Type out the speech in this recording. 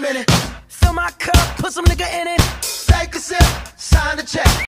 a minute. Fill my cup, put some nigga in it.